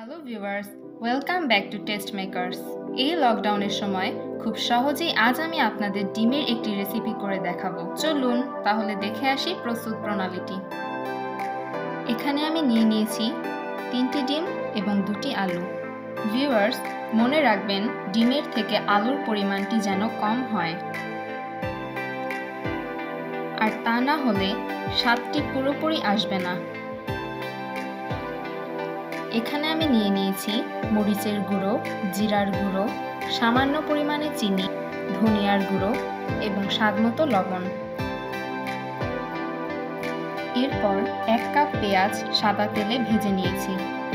Hello viewers, welcome back to Test Makers. এই লকডাউনের সময় খুব সহজেই আজ আমি আপনাদের ডিমের একটি রেসিপি করে দেখাবো। চলুন তাহলে দেখে আসি প্রস্তুত প্রণালীটি। এখানে আমি নিয়ে নিয়েছি 3টি ডিম এবং 2টি আলু। ভিউয়ার্স, মনে রাখবেন ডিমের থেকে আলুর পরিমাণটি যেন কম হয়, আর তা না হলে স্বাদটি পুরোপুরি আসবে না। এখানে আমি নিয়ে নিয়েছি মরিচের গুঁড়ো, জিরার গুঁড়ো, সামান্য পরিমাণে চিনি, ধনিয়ার গুঁড়ো এবং স্বাদমতো লবণ। এরপর 1 কাপ পেঁয়াজ সাদা তেলে ভেজে নিয়েছি।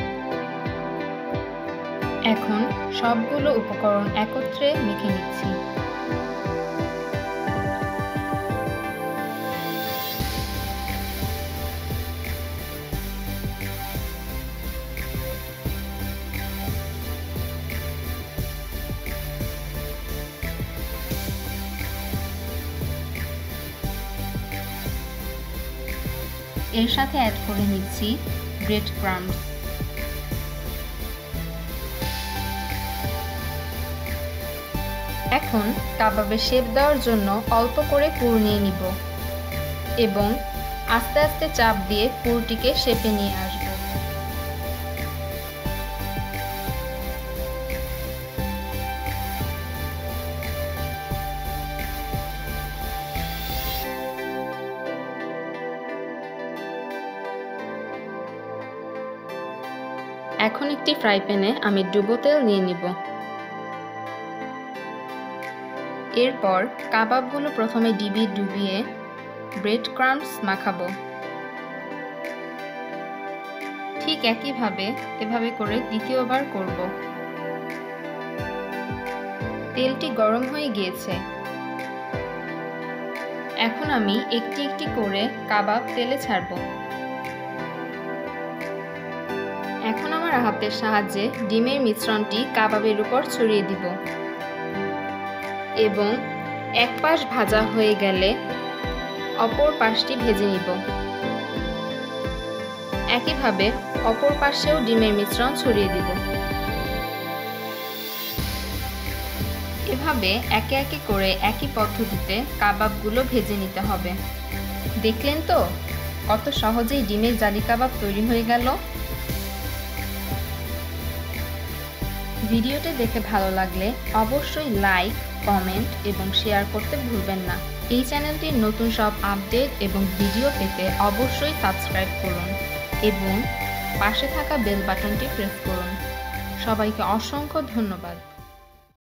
এখন সবগুলো উপকরণ একত্রে মেখে নিচ্ছি। এর সাথে অ্যাড করে নিচ্ছি ব্রেড ক্রাম্বস। এখন কাবাবে শেপ দেওয়ার জন্য অল্প করে পুর নিয়ে নিব এবং আস্তে আস্তে চাপ দিয়ে পুরটিকে শেপে নিয়ে আসব। এখন একটি ফ্রাই প্যানে আমি ডুবো তেল নিয়ে নিব। এরপর কাবাবগুলো প্রথমে ডুবিয়ে ব্রেড ক্রাম্বস মাখাবো। ঠিক একইভাবে এভাবে করে দ্বিতীয়বার করব। তেলটি গরম হয়ে গিয়েছে। এখন আমি একটি একটি করে কাবাব তেলে ছাড়ব। এখন আমার হাতের সাহায্যে ডিমের মিশ্রণটি কাবাবের উপর ছড়িয়ে দিব এবং এক পাশ ভাজা হয়ে গেলে অপর পাশটি ভেজে নিব। একইভাবে অপর পাশেও ডিমের মিশ্রণ ছড়িয়ে দিব। এভাবে একে একে করে একই পদ্ধতিতে কাবাবগুলো ভেজে নিতে হবে। দেখলেন তো কত সহজেই ডিমের জালি কাবাব তৈরি হয়ে গেল। ভিডিওটি দেখে ভালো লাগলে অবশ্যই লাইক, কমেন্ট এবং শেয়ার করতে ভুলবেন না। এই চ্যানেলটির নতুন সব আপডেট এবং ভিডিও পেতে অবশ্যই সাবস্ক্রাইব করুন এবং পাশে থাকা বেল বাটনটি প্রেস করুন। সবাইকে অসংখ্য ধন্যবাদ।